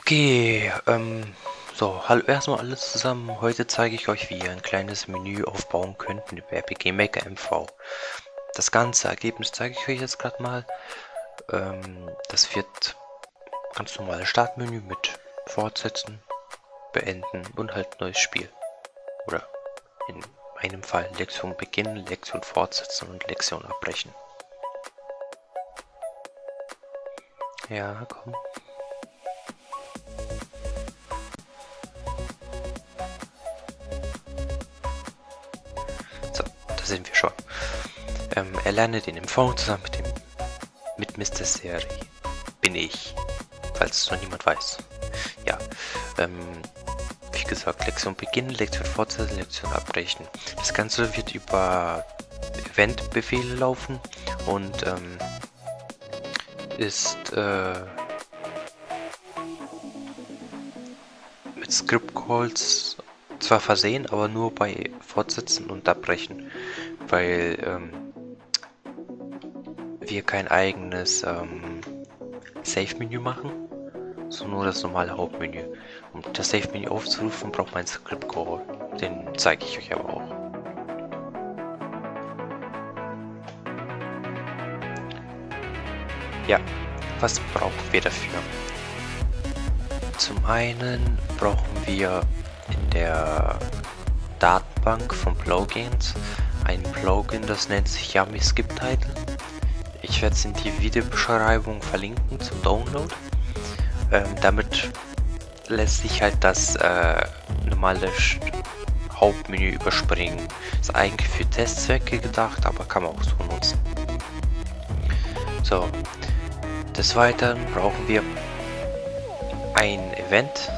Okay, so, hallo erstmal alles zusammen. Heute zeige ich euch, wie ihr ein kleines Menü aufbauen könnt mit RPG Maker MV. Das ganze Ergebnis zeige ich euch jetzt gerade mal. Das wird ganz normales Startmenü mit Fortsetzen, Beenden und halt neues Spiel. Oder in meinem Fall Lektion beginnen, Lektion fortsetzen und Lektion abbrechen. Ja, komm. Sind wir schon. Erlerne den MV zusammen mit Mr. Seri. Bin ich. Falls es noch niemand weiß. Ja. Wie gesagt, Lektion beginnen, Lektion fortsetzen, Lektion abbrechen. Das Ganze wird über Event-Befehle laufen und ist mit Script-Calls zwar versehen, aber nur bei Fortsetzen und Abbrechen, weil wir kein eigenes Save-Menü machen, sondern nur das normale Hauptmenü. Um das Save-Menü aufzurufen, braucht man einen Script-Call. Den zeige ich euch aber auch. Ja, was brauchen wir dafür? Zum einen brauchen wir in der Datenbank von Plugins ein Plugin, das nennt sich Yummy Skip Title. Ich werde es in die Videobeschreibung verlinken zum Download. Damit lässt sich halt das normale Hauptmenü überspringen. Ist eigentlich für Testzwecke gedacht, aber kann man auch so nutzen. So, des Weiteren brauchen wir ein Event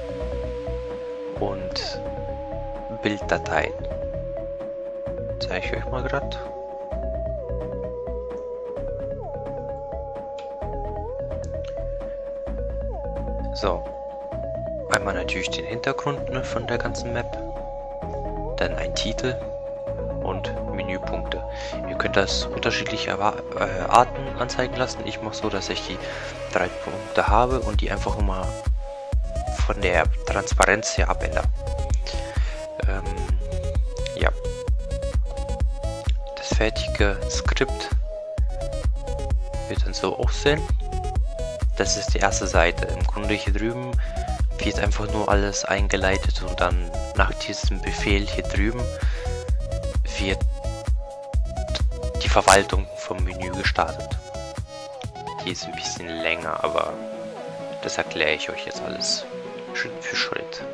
und Bilddateien. Zeige ich euch mal gerade. So, einmal natürlich den Hintergrund von der ganzen Map, dann ein Titel und Menüpunkte. Ihr könnt das unterschiedliche Arten anzeigen lassen. Ich mache so, dass ich die 3 Punkte habe und die einfach immer von der Transparenz her abändern. Ja. Das fertige Skript wird dann so aussehen. Das ist die erste Seite. Im Grunde hier drüben wird einfach nur alles eingeleitet und dann nach diesem Befehl hier drüben wird die Verwaltung vom Menü gestartet. Die ist ein bisschen länger, aber das erkläre ich euch jetzt alles Schritt für Schritt.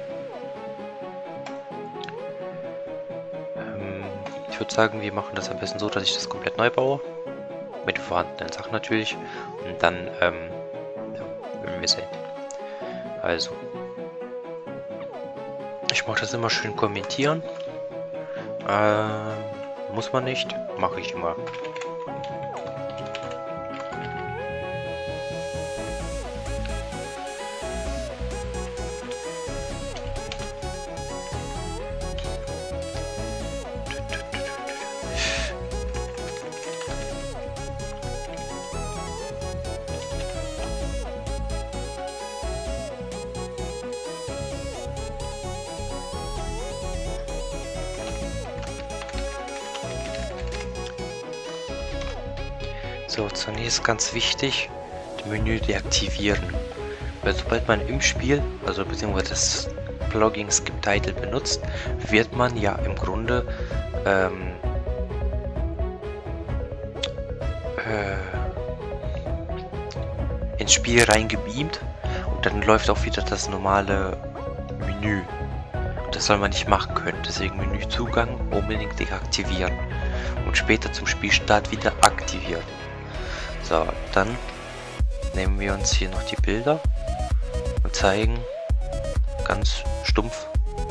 Ich würde sagen, wir machen das am besten so, dass ich das komplett neu baue. Mit den vorhandenen Sachen natürlich. Und dann ja, werden wir sehen. Also. Ich mache das immer schön kommentieren. Muss man nicht. Mache ich immer. So, zunächst ganz wichtig, das Menü deaktivieren. Weil sobald man im Spiel, also beziehungsweise das Plugin Skip Title benutzt, wird man ja im Grunde ins Spiel reingebeamt und dann läuft auch wieder das normale Menü. Und das soll man nicht machen können, deswegen Menüzugang unbedingt deaktivieren und später zum Spielstart wieder aktivieren. So, dann nehmen wir uns hier noch die Bilder und zeigen ganz stumpf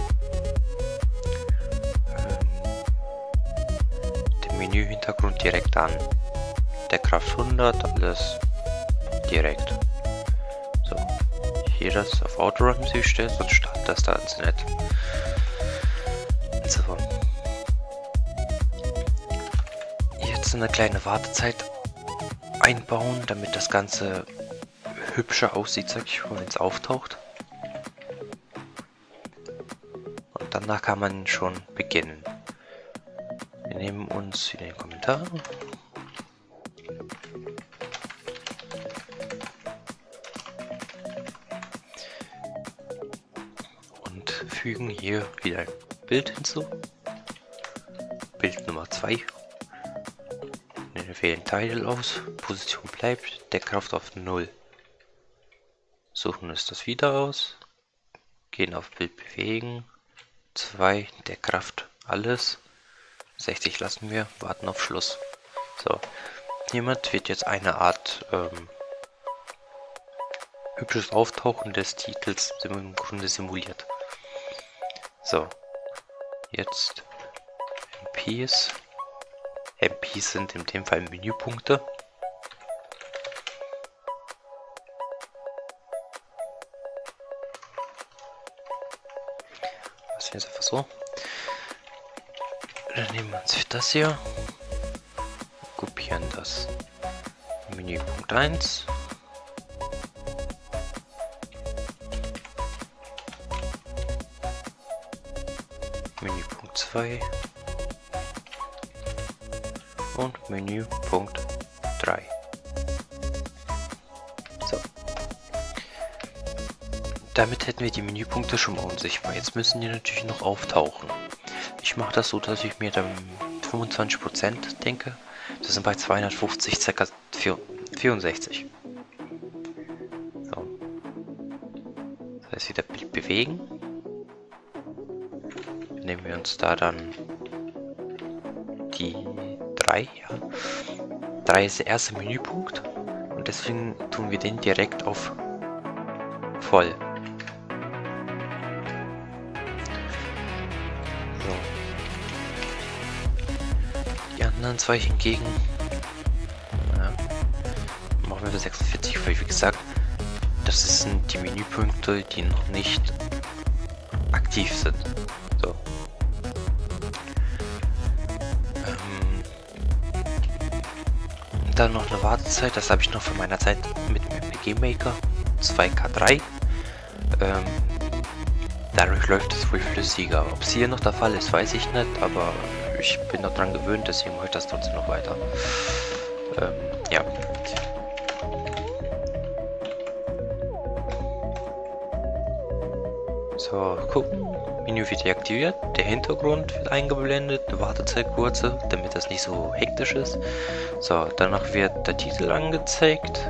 den Menü-Hintergrund direkt an. Der Kraft 100, alles direkt. So, hier das auf Autorun stellt, sonst startet das da ins Netz. So. Jetzt eine kleine Wartezeit einbauen, damit das Ganze hübscher aussieht, sag ich mal, wenn es auftaucht. Und danach kann man schon beginnen. Wir nehmen uns wieder den Kommentar. Und fügen hier wieder ein Bild hinzu. Bild Nummer 2. Wir wählen Title aus. Position bleibt. Deckkraft auf 0. Suchen uns das wieder aus. Gehen auf Bild bewegen. 2. Deckkraft alles. 60 lassen wir. Warten auf Schluss. So. Hiermit wird jetzt eine Art hübsches Auftauchen des Titels im Grunde simuliert. So. Jetzt MPs. MPs sind in dem Fall Menüpunkte. Das ist jetzt einfach so. Dann nehmen wir uns das hier. Kopieren das. Menüpunkt 1. Menüpunkt 2. Und Menüpunkt 3. So. Damit hätten wir die Menüpunkte schon mal unsichtbar. Jetzt müssen die natürlich noch auftauchen. Ich mache das so, dass ich mir dann 25% denke. Das sind bei 250 ca. 64. So. Das heißt wieder Bild bewegen. Nehmen wir uns da dann die 3, ja. 3 ist der erste Menüpunkt und deswegen tun wir den direkt auf voll. So. Die anderen zwei hingegen, ja, machen wir 46, weil wie gesagt, das sind die Menüpunkte, die noch nicht aktiv sind. So. Dann noch eine Wartezeit, das habe ich noch von meiner Zeit mit dem RPG Maker 2K3. Dadurch läuft es wohl flüssiger. Ob es hier noch der Fall ist, weiß ich nicht, aber ich bin noch dran gewöhnt, deswegen mache ich das trotzdem noch weiter. Ja. So, gucken. Menü wird deaktiviert, der Hintergrund wird eingeblendet, eine Wartezeit kurze, damit das nicht so hektisch ist. So, danach wird der Titel angezeigt.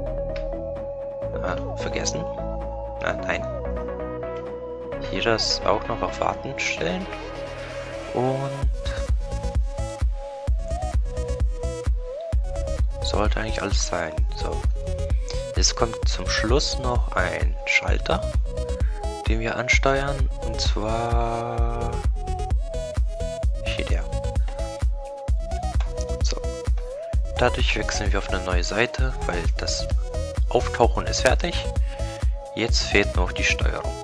Vergessen. Nein. Hier das auch noch auf Warten stellen. Und sollte eigentlich alles sein. So. Jetzt kommt zum Schluss noch ein Schalter, den wir ansteuern, und zwar hier der. So. Dadurch wechseln wir auf eine neue Seite, weil das Auftauchen ist fertig. Jetzt fehlt noch die Steuerung.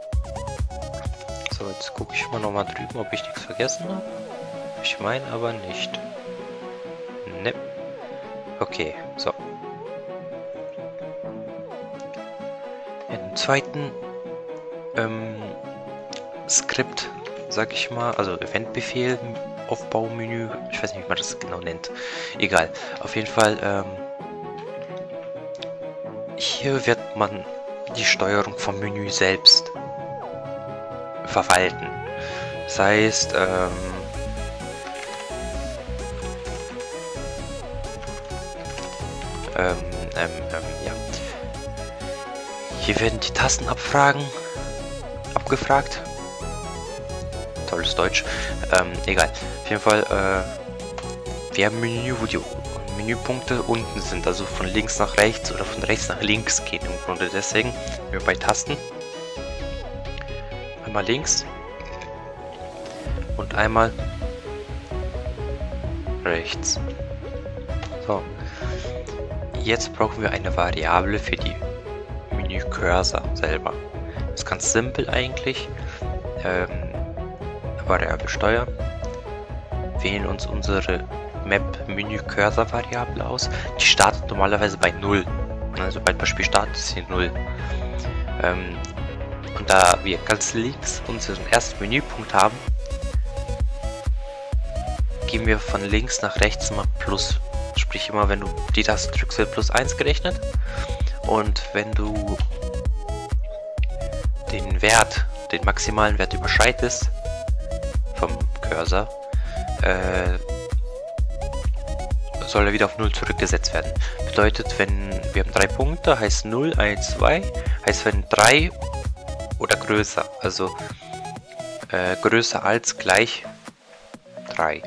So, jetzt gucke ich mal nochmal drüben, ob ich nichts vergessen habe. Ich meine aber nicht. Ne. Okay, so. Im zweiten Skript, sag ich mal, also Eventbefehl, Aufbaumenü, ich weiß nicht, wie man das genau nennt. Egal, auf jeden Fall, hier wird man die Steuerung vom Menü selbst verwalten. Das heißt, ja. Hier werden die Tasten abgefragt. Tolles Deutsch. Egal. Auf jeden Fall, wir haben ein Menü, wo die Menüpunkte unten sind, also von links nach rechts oder von rechts nach links gehen im Grunde. Deswegen, wir bei Tasten einmal links und einmal rechts. So. Jetzt brauchen wir eine Variable für die Menü-Cursor selber. Das ist ganz simpel eigentlich. Variable Steuer. Wählen uns unsere Map-Menü-Cursor-Variable aus. Die startet normalerweise bei 0. Also sobald das Spiel startet, ist hier 0. Und da wir ganz links unseren ersten Menüpunkt haben, gehen wir von links nach rechts mal plus. Sprich, immer wenn du die Taste drückst, wird +1 gerechnet. Und wenn du den Wert, den maximalen Wert überschreitest vom Cursor, soll er wieder auf 0 zurückgesetzt werden. Bedeutet, wenn wir haben 3 Punkte, heißt 0, 1, 2, heißt wenn 3 oder größer, also größer als gleich 3,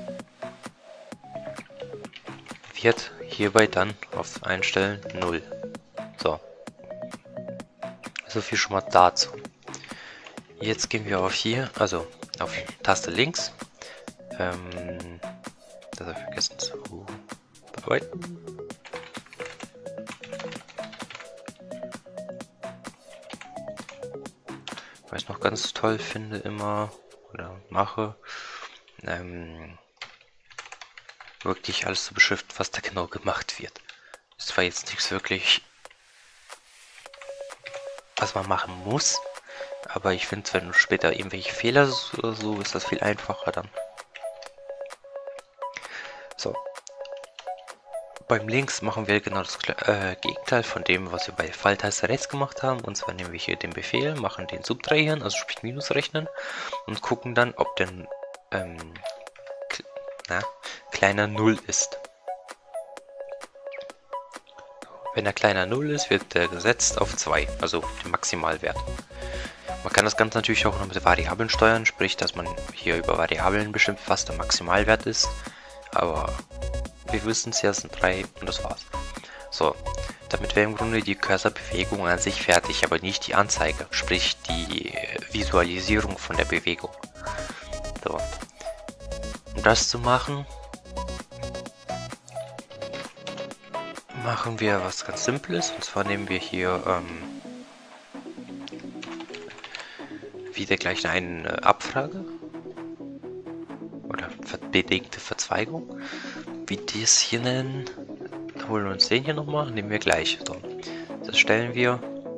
wird hierbei dann auf Einstellen 0. So. So viel schon mal dazu. Jetzt gehen wir auf hier, also auf Taste links. Das habe ich vergessen zu bearbeiten. Was ich noch ganz toll finde immer oder mache, wirklich alles zu beschriften, was da genau gemacht wird. Ist zwar jetzt nichts wirklich, was man machen muss, aber ich finde, wenn später irgendwelche Fehler oder so, ist das viel einfacher dann. So. Beim Links machen wir genau das Gegenteil von dem, was wir bei Pfeiltaste rechts gemacht haben. Und zwar nehmen wir hier den Befehl, machen den subtrahieren, also sprich Minus rechnen und gucken dann, ob denn kleiner 0 ist. Wenn er kleiner 0 ist, wird er gesetzt auf 2, also den Maximalwert. Man kann das Ganze natürlich auch noch mit Variablen steuern, sprich, dass man hier über Variablen bestimmt, was der Maximalwert ist. Aber wir wissen es ja, es sind 3 und das war's. So, damit wäre im Grunde die Cursor-Bewegung an sich fertig, aber nicht die Anzeige, sprich die Visualisierung von der Bewegung. So. Um das zu machen, machen wir was ganz Simples, und zwar nehmen wir hier wieder gleich eine Abfrage oder bedingte Verzweigung, wie die es hier nennen. Holen wir uns den hier nochmal, nehmen wir gleich. So, das stellen wir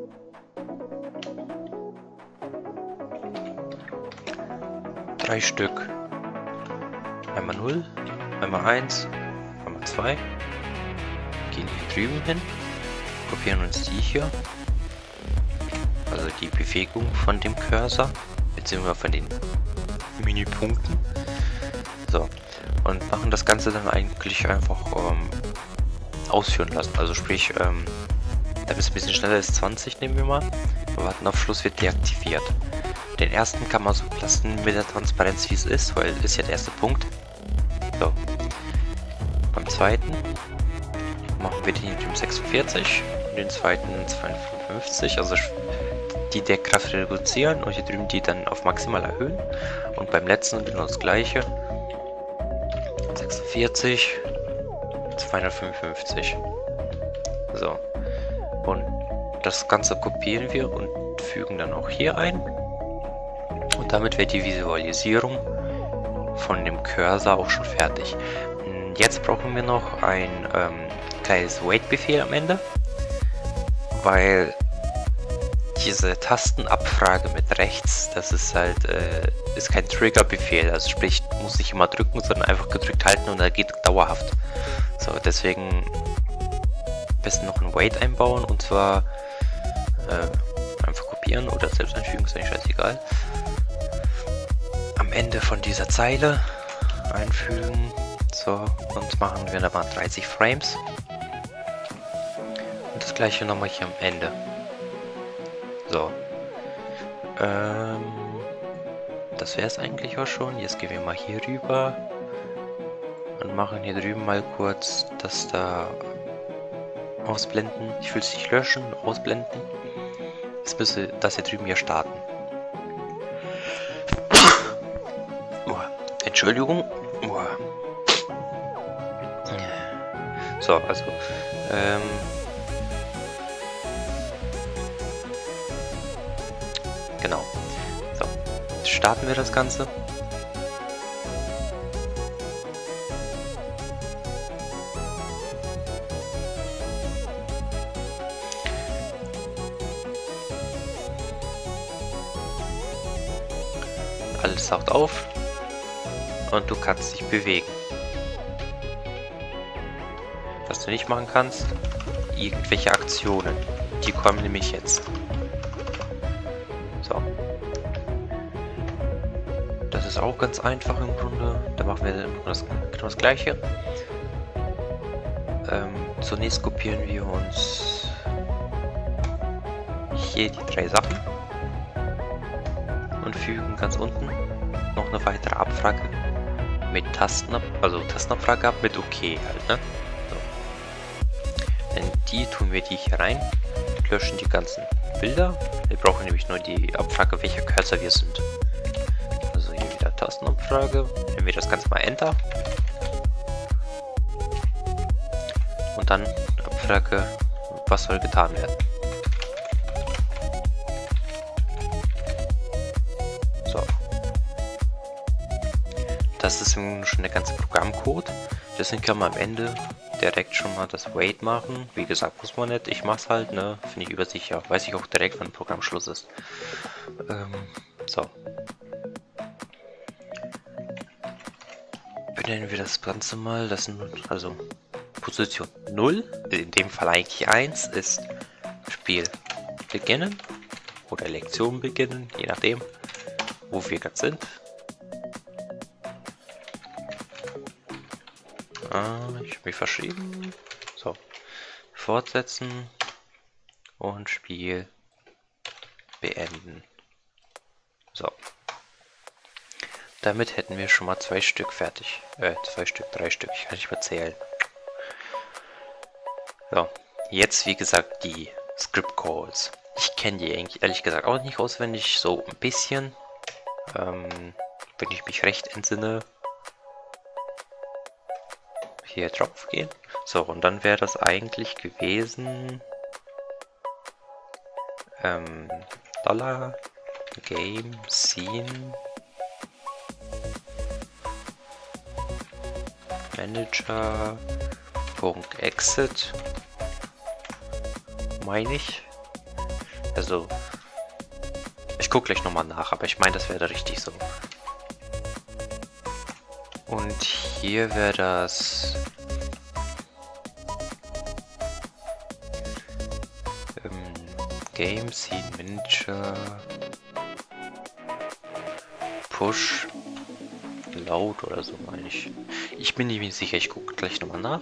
drei Stück. Einmal 0, einmal 1, einmal 2. Gehen hier drüben hin, kopieren uns die hier, also die Bewegung von dem Cursor, beziehungsweise von den Menüpunkten. So, und machen das Ganze dann eigentlich einfach ausführen lassen. Also sprich, damit es ein bisschen schneller ist, 20 nehmen wir mal. Wir warten auf Schluss, wird deaktiviert. Den ersten kann man so lassen mit der Transparenz, wie es ist, weil das ist ja der erste Punkt. So. Beim zweiten machen wir den hier 46 und den zweiten 52, also die Deckkraft reduzieren und hier drüben die dann auf maximal erhöhen. Und beim letzten genau das gleiche. 46, 255. So. Und das Ganze kopieren wir und fügen dann auch hier ein. Und damit wird die Visualisierung von dem Cursor auch schon fertig. Jetzt brauchen wir noch ein kleines Wait-Befehl am Ende, weil diese Tastenabfrage mit rechts, das ist halt ist kein Trigger-Befehl, also sprich, muss nicht immer drücken, sondern einfach gedrückt halten und er geht dauerhaft. So, deswegen am besten noch ein Wait einbauen, und zwar einfach kopieren oder selbst einfügen, ist eigentlich scheißegal. Am Ende von dieser Zeile einfügen. So, und machen wir dann mal 30 Frames. Und das gleiche nochmal hier am Ende. So. Das wäre es eigentlich auch schon. Jetzt gehen wir mal hier rüber und machen hier drüben mal kurz das da ausblenden. Ich will es nicht löschen, ausblenden. Jetzt müsste das hier drüben hier starten. Entschuldigung. So, also genau. So, starten wir das Ganze. alles taucht auf und du kannst dich bewegen. Was du nicht machen kannst, irgendwelche Aktionen. Die kommen nämlich jetzt. So. Das ist auch ganz einfach im Grunde. Da machen wir genau das Gleiche. Zunächst kopieren wir uns hier die 3 Sachen und fügen ganz unten noch eine weitere Abfrage mit Tastenabfrage ab mit OK halt, ne? So. Denn die tun wir die hier rein, löschen die ganzen Bilder. Wir brauchen nämlich nur die Abfrage, welcher Cursor wir sind. Also hier wieder Tastenabfrage, nehmen wir das Ganze mal Enter. Und dann Abfrage, was soll getan werden. So. Das ist schon der ganze Programmcode. Deswegen kann man am Ende direkt schon mal das Wait machen. Wie gesagt, muss man nicht. Ich mach's halt, ne? Finde ich übersicher. Weiß ich auch direkt, wann Programm Schluss ist. So. Benennen wir das Ganze mal. Das sind also Position 0, in dem Fall eigentlich 1, ist Spiel beginnen oder Lektion beginnen, je nachdem, wo wir gerade sind. Ich habe mich verschrieben. So, fortsetzen und Spiel beenden. So. Damit hätten wir schon mal 2 Stück fertig. 2 Stück, 3 Stück, ich kann nicht mehr zählen. So, jetzt wie gesagt die Script Calls. Ich kenne die eigentlich ehrlich gesagt auch nicht auswendig, so ein bisschen. Wenn ich mich recht entsinne. Hier drauf gehen. So, und dann wäre das eigentlich gewesen. Dollar Game Scene Manager .exit, meine ich. Also, ich gucke gleich nochmal nach, aber ich meine, das wäre da richtig so. Und hier wäre das Game Scene Manager Push Load oder so, meine ich. Ich bin nicht sicher, ich gucke gleich nochmal nach.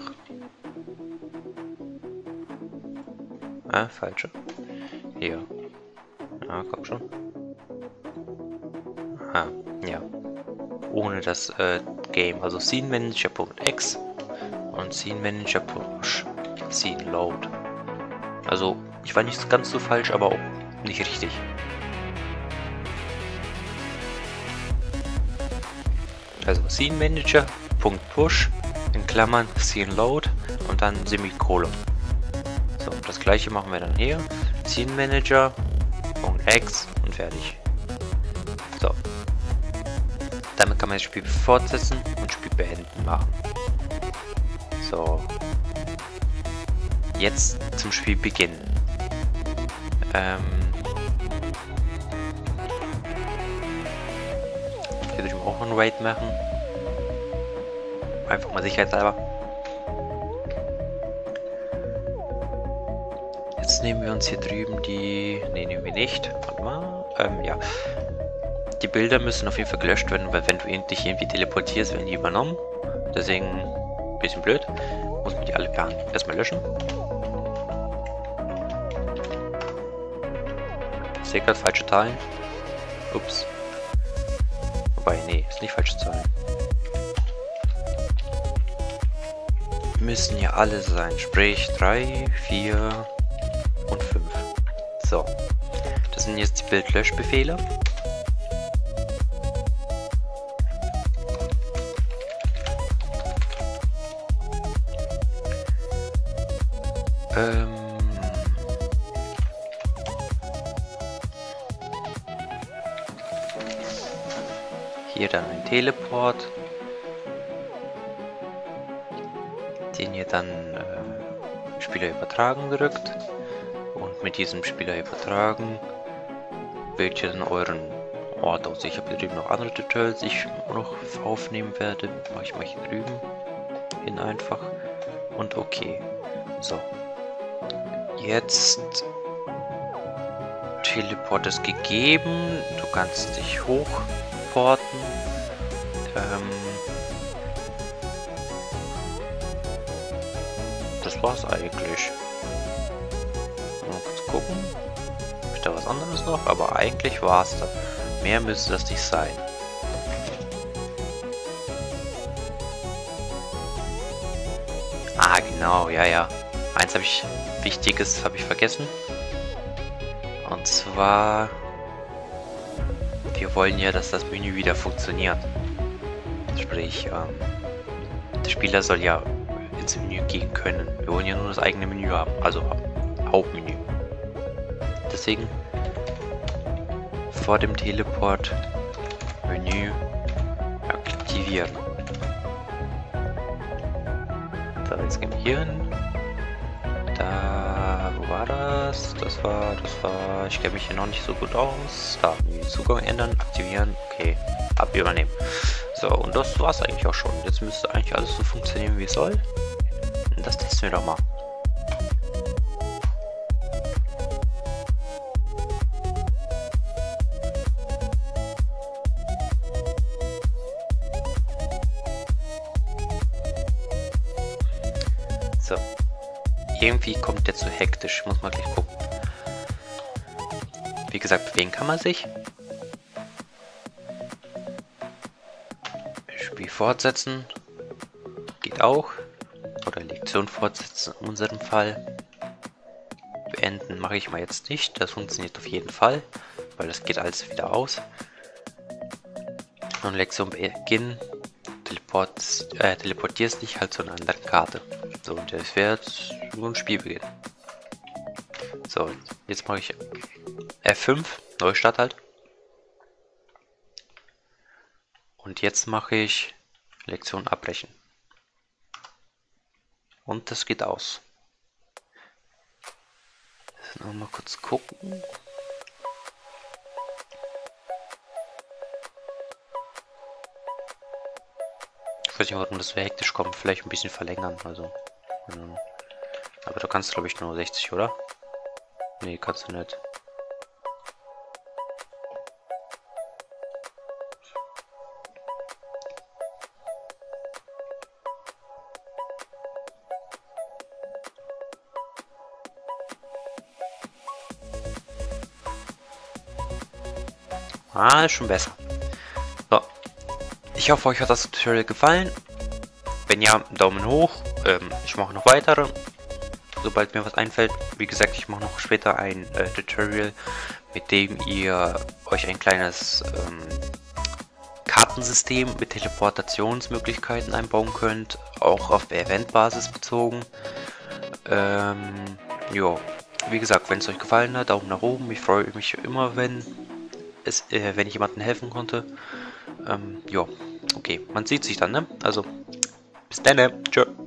Ah, falsche. Hier. Ja, komm schon. Aha, ja. Ohne das Game, also Scene Manager.x und Scene Manager Push Scene Load. Also, ich war nicht ganz so falsch, aber auch nicht richtig. Also Scene Manager.push in Klammern Scene Load und dann Semikolon. So, das gleiche machen wir dann hier. Scene Manager.x und fertig. So. Damit kann man das Spiel fortsetzen und Spiel beenden machen. So. Jetzt zum Spiel beginnen. Hier drüben auch noch ein Raid machen. Einfach mal sicherheitshalber. Jetzt nehmen wir uns hier drüben die... Ne, nehmen wir nicht. Warte mal. Ja. Die Bilder müssen auf jeden Fall gelöscht werden, weil wenn du dich irgendwie teleportierst, werden die übernommen. Deswegen ein bisschen blöd. Muss man die alle per Hand erstmal löschen. Ich sehe gerade falsche Zahlen. Ups. Wobei, nee, ist nicht falsche Zahlen. Müssen ja alle sein. Sprich 3, 4 und 5. So. Das sind jetzt die Bildlöschbefehle. Hier dann ein Teleport, den ihr dann Spieler übertragen drückt und mit diesem Spieler übertragen wählt ihr dann Ort aus. Ich habe hier drüben noch andere Tutorials, die ich noch aufnehmen werde. Mache ich mal hier drüben hin einfach. Und okay. So. Jetzt Teleport ist gegeben. Du kannst dich hochporten. Das war's eigentlich. Mal kurz gucken. Habe ich da was anderes noch? Aber eigentlich war's das. Mehr müsste das nicht sein. Ah, genau, ja. Eins habe ich, Wichtiges habe ich vergessen. Und zwar, wir wollen ja, dass das Menü wieder funktioniert. Sprich, der Spieler soll ja ins Menü gehen können. Wir wollen ja nur das eigene Menü haben, also Hauptmenü. Deswegen vor dem Teleport Menü aktivieren. So, jetzt gehen wir hier hin. Da, wo war das? Das war, ich kenne mich hier noch nicht so gut aus. Da, Zugang ändern, aktivieren, okay, ab übernehmen. So, und das war's eigentlich auch schon. Jetzt müsste eigentlich alles so funktionieren, wie es soll. Und das testen wir doch mal. So. Irgendwie kommt der zu hektisch. Muss man gleich gucken. Wie gesagt, bewegen kann man sich. Spiel fortsetzen. Geht auch. Oder Lektion fortsetzen in unserem Fall. Beenden mache ich mal jetzt nicht. Das funktioniert auf jeden Fall. Weil das geht alles wieder aus. Und Lektion beginnen. Teleportierst dich halt zu einer anderen Karte. So, und das wäre jetzt nur ein Spielbeginn. So, jetzt mache ich F5, Neustart halt. Und jetzt mache ich Lektion abbrechen. Und das geht aus. Noch mal kurz gucken. Ich weiß nicht, warum das so hektisch kommt. Vielleicht ein bisschen verlängern. Also. Aber du kannst, glaube ich, nur 60, oder? Nee, kannst du nicht. Ah, ist schon besser. So. Ich hoffe, euch hat das Tutorial gefallen. Wenn ja, Daumen hoch. Ich mache noch weitere, sobald mir was einfällt. Wie gesagt, ich mache noch später ein Tutorial, mit dem ihr euch ein kleines Kartensystem mit Teleportationsmöglichkeiten einbauen könnt, auch auf Eventbasis bezogen. Ja, wie gesagt, wenn es euch gefallen hat, Daumen nach oben. Ich freue mich immer, wenn ich jemandem helfen konnte. Ja, okay, man sieht sich dann, ne? Also, bis dann, ne? Tschö.